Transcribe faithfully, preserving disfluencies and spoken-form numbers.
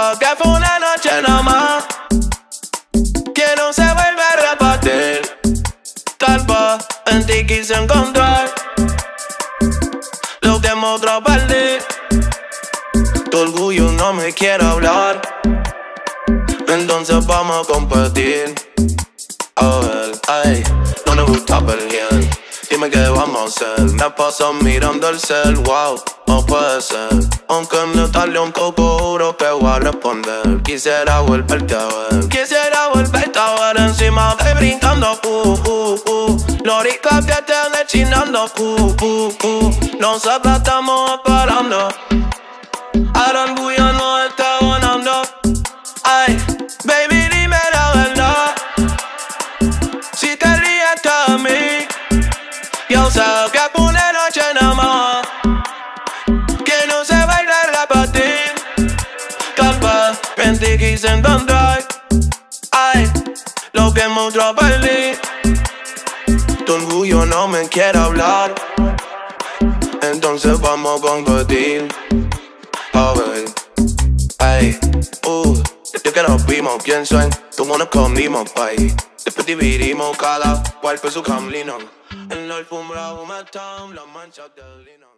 sé que fue una noche nada más, que no se vuelve a repetir. Tal vez en ti quise encontrar lo que en otro perdí. Tu orgullo no me quiere hablar, entonces vamos a competir. A ver, ay, no nos gusta pelear. Dime qué vamos a hacer. Me paso mirando el cel, wow, no puede ser. Aunque me tarde un poco, juro que voy a responder. Quisiera volverte a ver, quisiera volverte a ver encima de brincando, uh, uh, uh. Lorica que te ande chinando, uh, uh, uh. Nosotros estamos esperando, ahora el orgullo no está ganando. Ay, baby, dime la verdad, si te ríes de mí. Yo sé que fue una noche nada más, que no se va a repetir. Tal vez en ti quise encontrar, ay, lo que en otro perdí. Tu orgullo no me quiere hablar, entonces vamos a competir. A ver, ay, uh, desde que nos vimos, pienso en tú nos comimos, pay. Después dividimos cada cual fue su camino. En la alfombra humetan las manchas de lino.